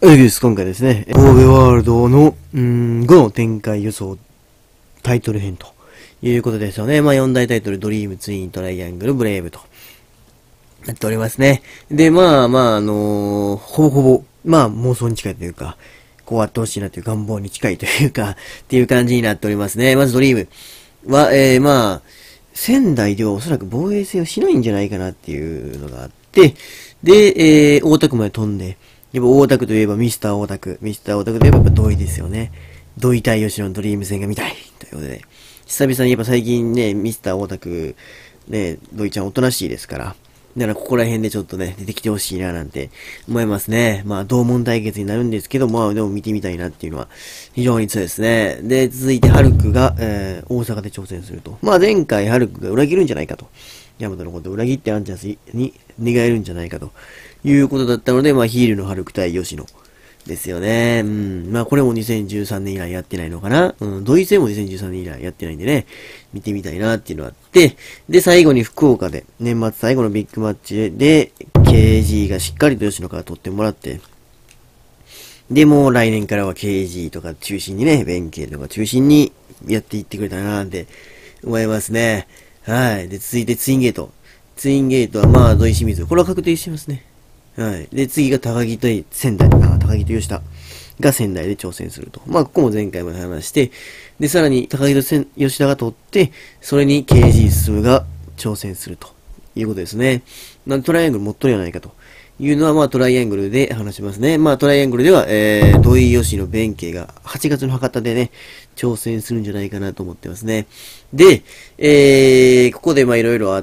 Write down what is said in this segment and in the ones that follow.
です。今回ですね、神戸ワールドの、5の展開予想タイトル編ということですよね。まあ4大タイトル、ドリーム、ツイン、トライアングル、ブレイブとなっておりますね。で、ほぼほぼ、妄想に近いというか、こうあってほしいなという願望に近いというか、っていう感じになっておりますね。まずドリームは、仙台ではおそらく防衛戦をしないんじゃないかなっていうのがあって、で、大田区まで飛んで、やっぱ大田区といえばミスター大田区。ミスター大田区といえばやっぱ土井ですよね。土井対吉野のドリーム戦が見たいということで。久々にやっぱ最近ね、ミスター大田区、ね、土井ちゃんおとなしいですから。だからここら辺でちょっとね、出てきてほしいななんて思いますね。同門対決になるんですけど、でも見てみたいなっていうのは非常に強いですね。で、続いてハルクが、大阪で挑戦すると。前回ハルクが裏切るんじゃないかと。ヤマトのことを裏切ってアンチャスに寝返るんじゃないかということだったので、ヒールのハルク対吉野ですよね。これも2013年以来やってないのかな。ドイツ戦も2013年以来やってないんでね、見てみたいなっていうのがあって、で、最後に福岡で、年末最後のビッグマッチで、KG がしっかりと吉野から取ってもらって、で、もう来年からは KG とか中心にね、弁慶とか中心にやっていってくれたらなーって思いますね。はい。で、続いてツインゲート。ツインゲートは土井清水。これは確定してますね。はい。で、次が高木と仙台。高木と吉田が仙台で挑戦すると。ここも前回まで話して、で、さらに高木と吉田が取って、それに KG 進が挑戦するということですね。トライアングル持っとるやないかというのは、トライアングルで話しますね。トライアングルでは、土井吉野弁慶が8月の博多でね、挑戦するんじゃないかなと思ってますね。で、ここでいろいろあって、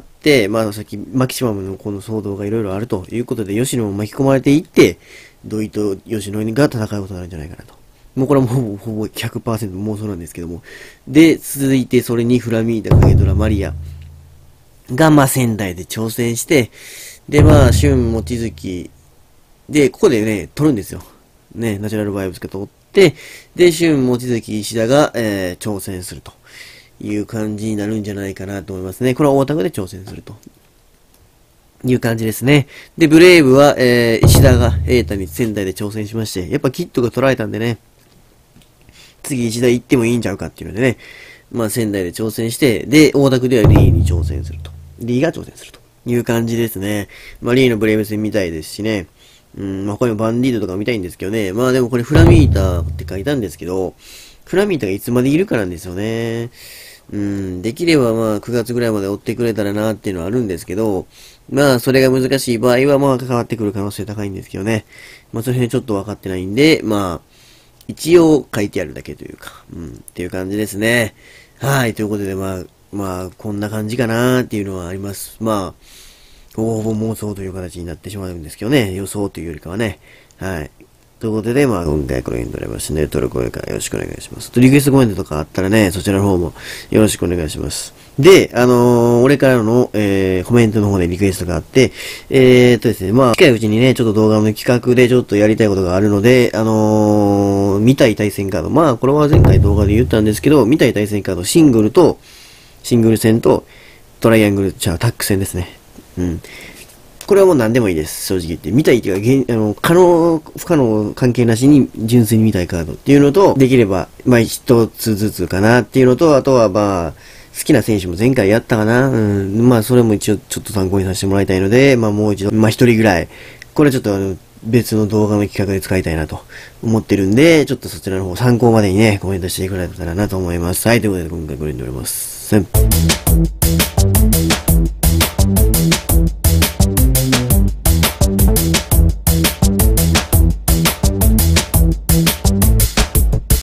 さっきマキシマムのこの騒動がいろいろあるということで、吉野も巻き込まれていって、土井と吉野が戦うことになるんじゃないかなと。もうこれはほぼ 100% 妄想なんですけども。で、続いてそれにフラミーダ、影ドラ、マリアが仙台で挑戦して、で、春望月で、ここでね、取るんですよ。ね、ナチュラルバイブスが取って、で、春望月石田が、挑戦するという感じになるんじゃないかなと思いますね。これは大田区で挑戦するという感じですね。で、ブレイブは、石田が瑛太に仙台で挑戦しまして、やっぱキットが捉えたんでね、次石田行ってもいいんちゃうかっていうのでね、仙台で挑戦して、で、大田区ではリーに挑戦すると。リーが挑戦するという感じですね。リーのブレイブ戦見たいですしね。他にもバンディードとか見たいんですけどね。でもこれフラミータって書いたんですけど、フラミータがいつまでいるかなんですよね。できれば9月ぐらいまで追ってくれたらなっていうのはあるんですけど、それが難しい場合は関わってくる可能性高いんですけどね。その辺ちょっと分かってないんで、一応書いてあるだけというか、っていう感じですね。はい、ということでこんな感じかなーっていうのはあります。ほぼ妄想という形になってしまうんですけどね。予想というよりかはね。はい。ということで、今回これに撮れましたね。登録、高評価よろしくお願いします。リクエストコメントとかあったらね、そちらの方もよろしくお願いします。で、俺からの、コメントの方でリクエストがあって、ですね、近いうちにね、ちょっと動画の企画でちょっとやりたいことがあるので、見たい対戦カード。これは前回動画で言ったんですけど、見たい対戦カード、シングル戦と、トライアングル、タック戦ですね。これはもう何でもいいです。正直言って。見たいというか、可能、不可能関係なしに純粋に見たいカードっていうのと、できれば、一つずつかなっていうのと、あとは好きな選手も前回やったかな。それも一応ちょっと参考にさせてもらいたいので、もう一度、一人ぐらい、これちょっと別の動画の企画で使いたいなと思ってるんで、ちょっとそちらの方参考までにね、コメントしてくれたらなと思います。はい、ということで今回これになります。